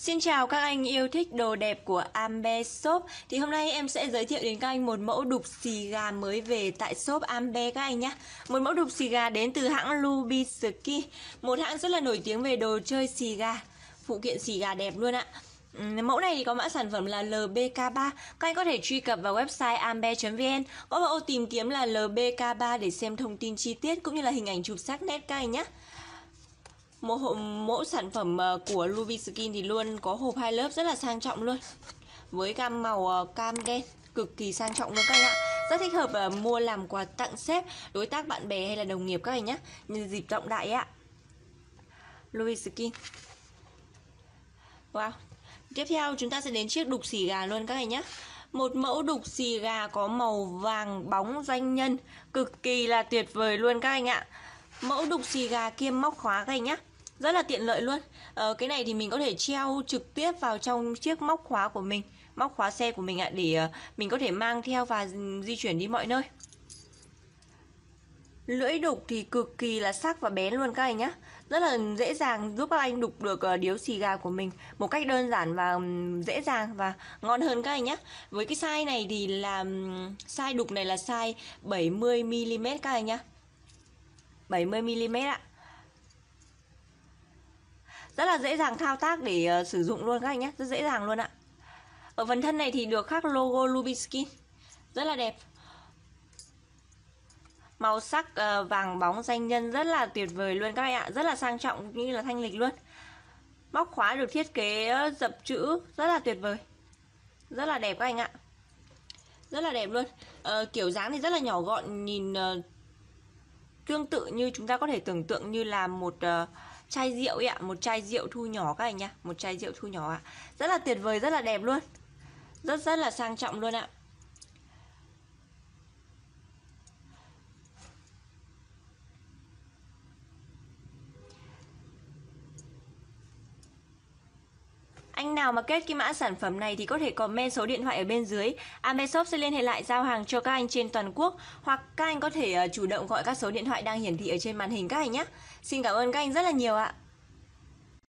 Xin chào các anh yêu thích đồ đẹp của Ambe Shop. Thì hôm nay em sẽ giới thiệu đến các anh một mẫu đục xì gà mới về tại shop Ambe các anh nhé. Một mẫu đục xì gà đến từ hãng Lubisky, một hãng rất là nổi tiếng về đồ chơi xì gà. Phụ kiện xì gà đẹp luôn ạ. Mẫu này thì có mã sản phẩm là LBK3. Các anh có thể truy cập vào website ambe.vn, có vào ô tìm kiếm là LBK3 để xem thông tin chi tiết cũng như là hình ảnh chụp sắc nét các anh nhé. Mẫu sản phẩm của Lubisky thì luôn có hộp hai lớp rất là sang trọng luôn, với gam màu cam đen cực kỳ sang trọng luôn các anh ạ. Rất thích hợp mua làm quà tặng sếp, đối tác, bạn bè hay là đồng nghiệp các anh nhé, nhân dịp trọng đại ạ. Lubisky. Wow. Tiếp theo chúng ta sẽ đến chiếc đục xì gà luôn các anh nhé. Một mẫu đục xì gà có màu vàng bóng doanh nhân, cực kỳ là tuyệt vời luôn các anh ạ. Mẫu đục xì gà kiêm móc khóa các anh nhé, rất là tiện lợi luôn. Cái này thì mình có thể treo trực tiếp vào trong chiếc móc khóa của mình, móc khóa xe của mình ạ, để mình có thể mang theo và di chuyển đi mọi nơi. Lưỡi đục thì cực kỳ là sắc và bén luôn các anh nhé, rất là dễ dàng giúp các anh đục được điếu xì gà của mình một cách đơn giản và dễ dàng và ngon hơn các anh nhé. Với cái size này thì là size đục này là size 70mm các anh nhé, 70mm ạ. Rất là dễ dàng thao tác để sử dụng luôn các anh nhé, rất dễ dàng luôn ạ. Ở phần thân này thì được khắc logo Lubisky, rất là đẹp. Màu sắc vàng bóng doanh nhân rất là tuyệt vời luôn các anh ạ, rất là sang trọng như là thanh lịch luôn. Móc khóa được thiết kế dập chữ rất là tuyệt vời, rất là đẹp các anh ạ, rất là đẹp luôn. Kiểu dáng thì rất là nhỏ gọn, nhìn tương tự như chúng ta có thể tưởng tượng như là một chai rượu ấy ạ, một chai rượu thu nhỏ các anh nha, một chai rượu thu nhỏ ạ. Rất là tuyệt vời, rất là đẹp luôn, rất là sang trọng luôn ạ. Anh nào mà kết cái mã sản phẩm này thì có thể comment số điện thoại ở bên dưới. Ambe Shop sẽ liên hệ lại giao hàng cho các anh trên toàn quốc, hoặc các anh có thể chủ động gọi các số điện thoại đang hiển thị ở trên màn hình các anh nhé. Xin cảm ơn các anh rất là nhiều ạ.